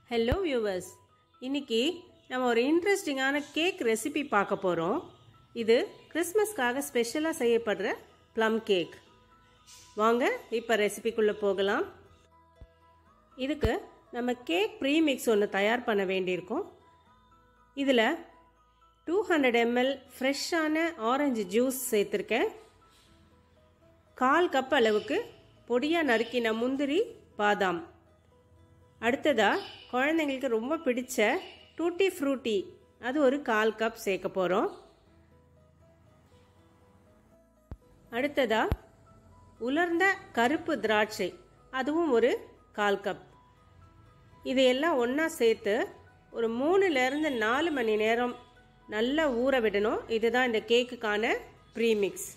Hello viewers, இன்னைக்கு நம்ம ஒரு இன்ட்ரெஸ்டிங்கான கேக் ரெசிபி பார்க்க போகிறோம். இது கிறிஸ்மஸ்க்காக ஸ்பெஷலாக செய்யப்படுற ப்ளம் கேக். வாங்க இப்போ ரெசிபிக்குள்ளே போகலாம். இதுக்கு நம்ம கேக் ப்ரீமிக்ஸ் ஒன்று தயார் பண்ண வேண்டியிருக்கோம். இதில் 200 ml ஃப்ரெஷ்ஷான ஆரஞ்சு ஜூஸ் சேர்த்துருக்கேன். 1/4 கப் அளவுக்கு பொடியாக நறுக்கின முந்திரி, பாதாம். அடுத்ததாக குழந்தைங்களுக்கு ரொம்ப பிடிச்ச டூட்டி ஃப்ரூட்டி, அது ஒரு 1/4 கப் சேர்க்க போகிறோம். அடுத்ததாக உலர்ந்த கருப்பு திராட்சை, அதுவும் ஒரு 1/4 கப். இதையெல்லாம் ஒன்றா சேர்த்து ஒரு 3லேருந்து 4 மணி நேரம் நல்லா ஊற விடணும். இதுதான் இந்த கேக்குக்கான ப்ரீமிக்ஸ்.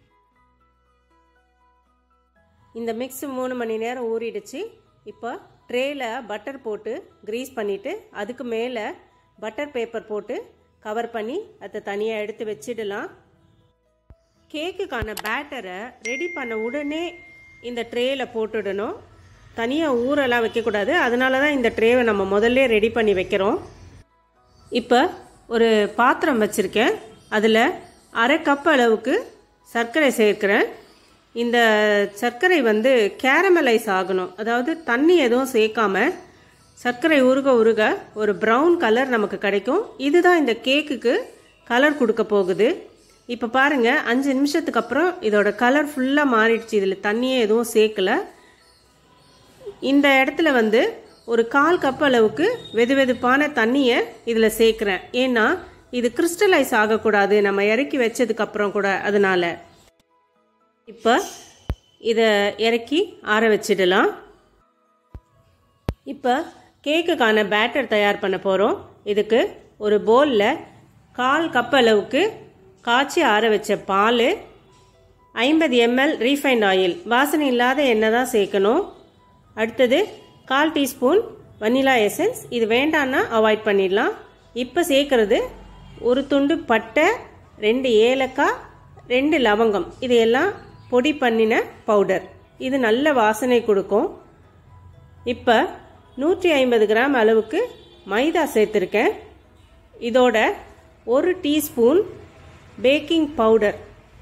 இந்த மிக்ஸ் 3 மணி நேரம் ஊறிடுச்சு. இப்போ ட்ரேயில் பட்டர் போட்டு க்ரீஸ் பண்ணிவிட்டு அதுக்கு மேலே பட்டர் பேப்பர் போட்டு கவர் பண்ணி அதை தனியாக எடுத்து வச்சிடலாம். கேக்குக்கான பேட்டரை ரெடி பண்ண உடனே இந்த ட்ரேயில் போட்டுடணும். தனியாக ஊரெல்லாம் வைக்கக்கூடாது. அதனால தான் இந்த ட்ரேவை நம்ம முதல்ல ரெடி பண்ணி வைக்கிறோம். இப்போ ஒரு பாத்திரம் வச்சுருக்கேன். அதில் 1/2 கப் அளவுக்கு சர்க்கரை சேர்க்கிறேன். இந்த சர்க்கரை கேரமலைஸ் ஆகணும். அதாவது தண்ணி எதுவும் சேர்க்காம சர்க்கரை உருக உருக ஒரு ப்ரௌன் கலர் நமக்கு கிடைக்கும். இதுதான் இந்த கேக்குக்கு கலர் கொடுக்க போகுது. இப்போ பாருங்கள், 5 நிமிஷத்துக்கு அப்புறம் இதோட கலர் ஃபுல்லாக மாறிடுச்சு. இதில் தண்ணியே எதுவும் சேர்க்கலை. இந்த இடத்துல ஒரு 1/4 கப் அளவுக்கு வெது வெதுப்பான தண்ணியை இதில் சேர்க்குறேன். ஏன்னா இது கிறிஸ்டலைஸ் ஆகக்கூடாது நம்ம இறக்கி வச்சதுக்கப்புறம் கூட. அதனால் இப்போ இதை இறக்கி ஆற வச்சிடலாம். இப்போ கேக்குக்கான பேட்டர் தயார் பண்ண போகிறோம். இதுக்கு ஒரு பவுலில் 1/4 கப் அளவுக்கு காய்ச்சி ஆற வச்ச பால், 50 ml ரீஃபைண்ட் ஆயில், வாசனை இல்லாத எண்ணெய் தான் சேர்க்கணும். அடுத்தது 1/4 டீஸ்பூன் வனிலா எசன்ஸ். இது வேண்டான்னா அவாய்ட் பண்ணிடலாம். இப்போ சேர்க்கறது ஒரு துண்டு பட்டை, 2 ஏலக்காய், 2 லவங்கம். இதையெல்லாம் பொடி பண்ணின பவுடர். இது நல்ல வாசனை கொடுக்கும். இப்போ 150 கிராம் அளவுக்கு மைதா சேர்த்துருக்கேன். இதோட 1 டீஸ்பூன் பேக்கிங் பவுடர்.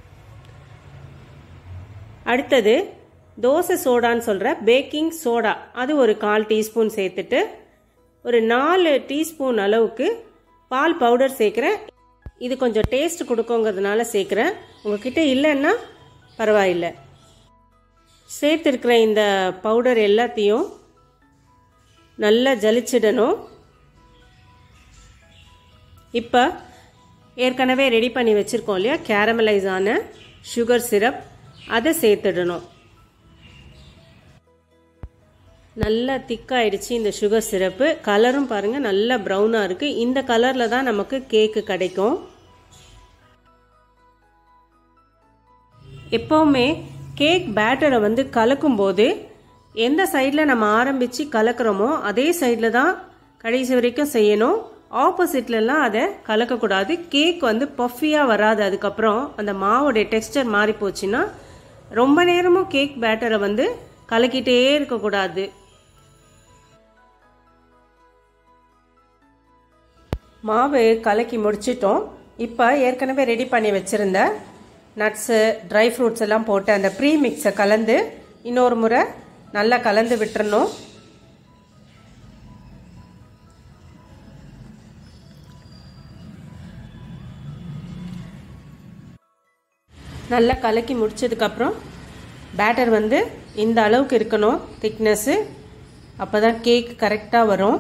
அடுத்தது தோசை சோடான்னு சொல்கிற பேக்கிங் சோடா, அது ஒரு 1/4 டீஸ்பூன் சேர்த்துட்டு ஒரு 4 டீஸ்பூன் அளவுக்கு பால் பவுடர் சேர்க்குறேன். இது கொஞ்சம் டேஸ்ட் கொடுக்குங்கிறதுனால சேர்க்குறேன். உங்ககிட்ட இல்லைன்னா பரவாயில்லை. சேர்த்துருக்கிற இந்த பவுடர் எல்லாத்தையும் நல்லா ஜலிச்சிடணும். இப்போ ஏற்கனவே ரெடி பண்ணி வச்சுருக்கோம் இல்லையா கேரமலைஸ் ஆன சுகர் சிரப், அதை சேர்த்துடணும். நல்லா திக்காயிடுச்சு இந்த சுகர் சிரப்பு. கலரும் பாருங்கள் நல்லா ப்ரௌனாக இருக்குது. இந்த கலரில் தான் நமக்கு கேக்கு கிடைக்கும். எப்போவுமே கேக் பேட்டரை கலக்கும் போது எந்த சைடில் நம்ம ஆரம்பித்து கலக்கிறோமோ அதே சைடில் தான் கடைசி வரைக்கும் செய்யணும். ஆப்போசிட்லலாம் அதை கலக்கக்கூடாது. கேக் பஃபியாக வராது. அதுக்கப்புறம் அந்த மாவோடைய டெக்ஸ்டர் மாறி போச்சுன்னா ரொம்ப நேரமும் கேக் பேட்டரை கலக்கிட்டே இருக்கக்கூடாது. மாவு கலக்கி முடிச்சிட்டோம். இப்போ ஏற்கனவே ரெடி பண்ணி வச்சுருந்த நட்ஸு, ட்ரை ஃப்ரூட்ஸ் எல்லாம் போட்டு அந்த ப்ரீ மிக்ஸை கலந்து இன்னொரு முறை நல்லா கலந்து விட்டுறணும். நல்லா கலக்கி முடிச்சதுக்கப்புறம் பேட்டர் இந்த அளவுக்கு இருக்கணும் திக்னஸ்ஸு. அப்போ தான் கேக் கரெக்டாக வரும்.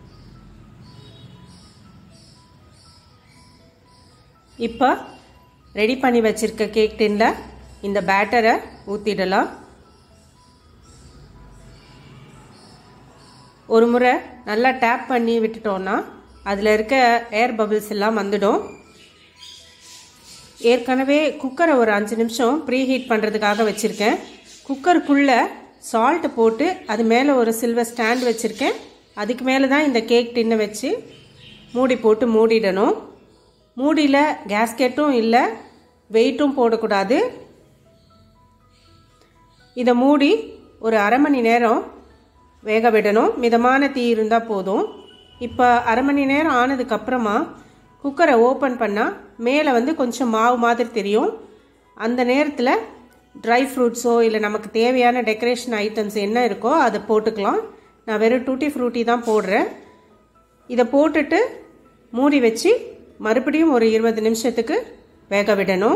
இப்போ ரெடி பண்ணி வச்சிருக்க கேக் டின்னில் இந்த பேட்டரை ஊற்றிடலாம். ஒரு முறை நல்லா டேப் பண்ணி விட்டுட்டோன்னா அதில் இருக்க ஏர் பபிள்ஸ் எல்லாம் வந்துடும். ஏற்கனவே குக்கரை ஒரு 5 நிமிஷம் ப்ரீ ஹீட் பண்ணுறதுக்காக வச்சுருக்கேன். குக்கருக்குள்ளே சால்ட் போட்டு அது மேலே ஒரு சில்வர் ஸ்டாண்ட் வச்சுருக்கேன். அதுக்கு மேலே தான் இந்த கேக் டின்னை வச்சு மூடி போட்டு மூடிடணும். மூடியில் கேஸ்கெட்டும் இல்லை, வெயிட்டும் போடக்கூடாது. இதை மூடி ஒரு 1/2 மணி நேரம் வேக விடணும். மிதமான தீ இருந்தால் போதும். இப்போ அரை மணி நேரம் ஆனதுக்கப்புறமா குக்கரை ஓப்பன் பண்ணால் மேலே வந்து கொஞ்சம் மாவு மாதிரி தெரியும். அந்த நேரத்தில் ட்ரை ஃப்ரூட்ஸோ இல்லை நமக்கு தேவையான டெக்கரேஷன் ஐட்டம்ஸ் என்ன இருக்கோ அதை போட்டுக்கலாம். நான் வெறும் டூட்டி ஃப்ரூட்டி தான் போடுறேன். இதை போட்டுட்டு மூடி வச்சு மறுபடியும் ஒரு 20 நிமிஷத்துக்கு வேக விடணும்.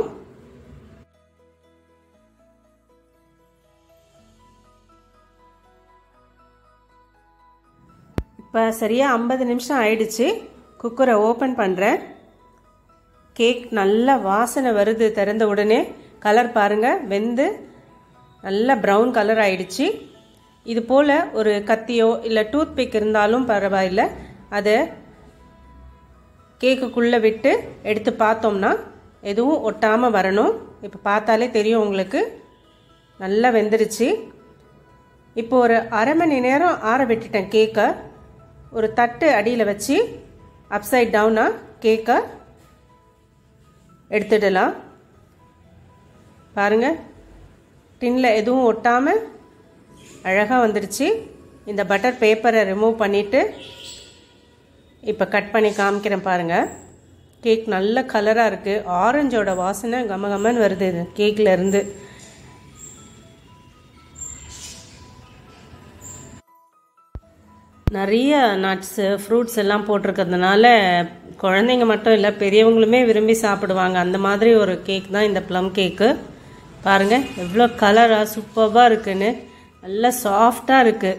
இப்போ சரியாக 50 நிமிஷம் ஆயிடுச்சு. குக்கரை ஓப்பன் பண்ணுறேன். கேக் நல்ல வாசனை வருது. திறந்த உடனே கலர் பாருங்கள், வெந்து நல்ல ப்ரௌன் கலர் ஆயிடுச்சு. இது போல் ஒரு கத்தியோ இல்லை டூத் பிக் இருந்தாலும் பரவாயில்ல, அதை கேக்குக்குள்ளே விட்டு எடுத்து பார்த்தோம்னா எதுவும் ஒட்டாமல் வரணும். இப்போ பார்த்தாலே தெரியும் உங்களுக்கு, நல்லா வெந்துருச்சு. இப்போ ஒரு அரை மணி நேரம் ஆற விட்டுட்டேன் கேக்கை. ஒரு தட்டு அடியில் வச்சு அப்சைட் டவுனாக கேக்கை எடுத்துடலாம். பாருங்கள், டின்னில் எதுவும் ஒட்டாமல் அழகாக வந்துடுச்சு. இந்த பட்டர் பேப்பரை ரிமூவ் பண்ணிவிட்டு இப்போ கட் பண்ணி காமிக்கிறேன் பாருங்கள். கேக் நல்ல கலராக இருக்குது. ஆரஞ்சோட வாசனை கமகமன்னு வருது இது கேக்கில் இருந்து. நிறைய நட்ஸு ஃப்ரூட்ஸ் எல்லாம் போட்டிருக்கிறதுனால குழந்தைங்க மட்டும் இல்லை, பெரியவங்களுமே விரும்பி சாப்பிடுவாங்க. அந்த மாதிரி ஒரு கேக் தான் இந்த ப்ளம் கேக்கு. பாருங்கள் எவ்வளோ கலராக சூப்பராக இருக்குன்னு, நல்லா சாஃப்டாக இருக்குது.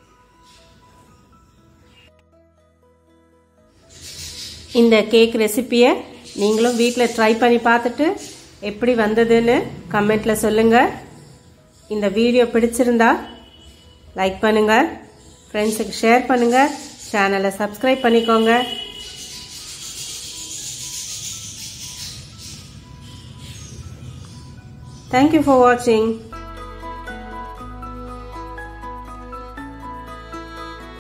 இந்த கேக் ரெசிப்பியை நீங்களும் வீட்டில் ட்ரை பண்ணி பார்த்துட்டு எப்படி வந்ததுன்னு கமெண்ட்டில் சொல்லுங்கள். இந்த வீடியோ பிடிச்சிருந்தா லைக் பண்ணுங்கள், ஃப்ரெண்ட்ஸுக்கு ஷேர் பண்ணுங்கள், சேனலை சப்ஸ்கிரைப் பண்ணிக்கோங்க. Thank you for watching.